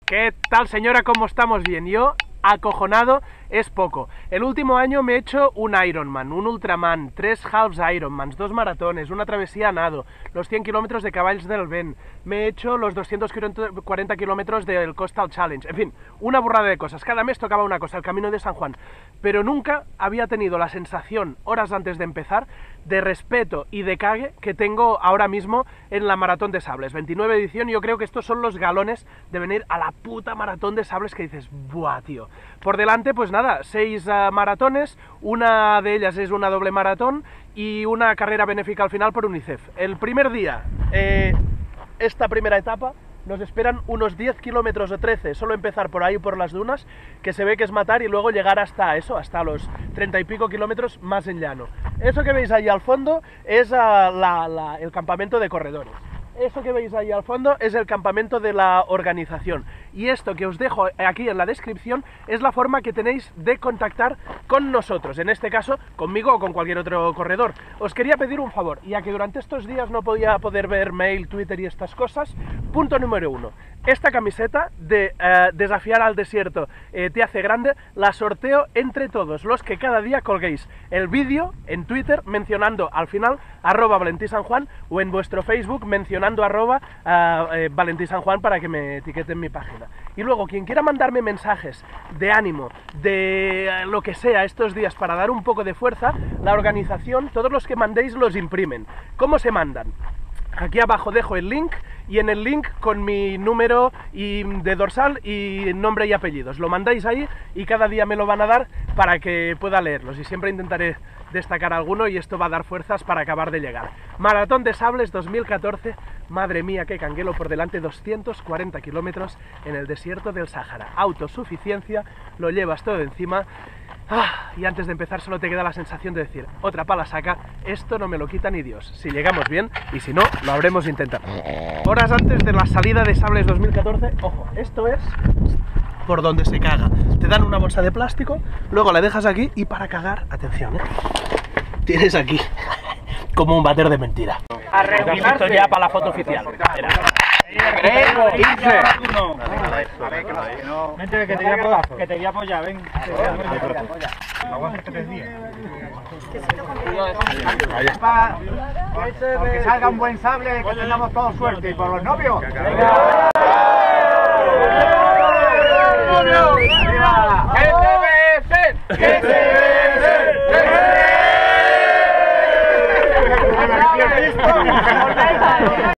¿Qué tal, señora? ¿Cómo estamos? Bien, yo acojonado es poco. El último año me he hecho un Ironman, un Ultraman, 3 halves Ironmans, 2 maratones, una travesía a nado, los 100 kilómetros de Cavalls del Vent, me he hecho los 240 kilómetros del Coastal Challenge, en fin, una burrada de cosas. Cada mes tocaba una cosa, el Camino de San Juan, pero nunca había tenido la sensación, horas antes de empezar, de respeto y de cague que tengo ahora mismo en la Maratón de Sables, 29 edición, y yo creo que estos son los galones de venir a la puta Maratón de Sables que dices, buah, tío. Por delante, pues nada, 6 maratones, una de ellas es una doble maratón y una carrera benéfica al final por UNICEF. El primer día, esta primera etapa, nos esperan unos 10 kilómetros o 13, solo empezar por ahí, por las dunas, que se ve que es matar, y luego llegar hasta eso, hasta los 30 y pico kilómetros más en llano. Eso que veis ahí al fondo es el campamento de corredores. Eso que veis ahí al fondo es el campamento de la organización. Y esto que os dejo aquí en la descripción es la forma que tenéis de contactar con nosotros, en este caso conmigo o con cualquier otro corredor. Os quería pedir un favor, ya que durante estos días no podía poder ver mail, Twitter y estas cosas. Punto número 1. Esta camiseta de Desafiar al Desierto te hace grande, la sorteo entre todos los que cada día colguéis el vídeo en Twitter mencionando al final @ValentínSanJuan o en vuestro Facebook mencionando @ValentínSanJuan para que me etiqueten mi página. Y luego, quien quiera mandarme mensajes de ánimo, de lo que sea estos días para dar un poco de fuerza, la organización, todos los que mandéis los imprimen. ¿Cómo se mandan? Aquí abajo dejo el link, y en el link con mi número de dorsal y nombre y apellidos. Lo mandáis ahí y cada día me lo van a dar para que pueda leerlos, y siempre intentaré destacar alguno, y esto va a dar fuerzas para acabar de llegar. Maratón de Sables 2014, madre mía, qué canguelo por delante, 240 kilómetros en el desierto del Sáhara. Autosuficiencia, lo llevas todo encima. Y antes de empezar solo te queda la sensación de decir, otra pala saca, esto no me lo quita ni Dios. Si llegamos bien, y si no, lo habremos intentado. Horas antes de la salida de Sables 2014, ojo, esto es por donde se caga. Te dan una bolsa de plástico, luego la dejas aquí, y para cagar, atención, tienes aquí como un váter de mentira. Esto ya para la foto oficial. Vente, que te voy a apoyar, ven. Que salga un buen sable, que tengamos todos suerte. Y por los novios. ¡Arriba! ¡Que se besen! ¡Que se besen!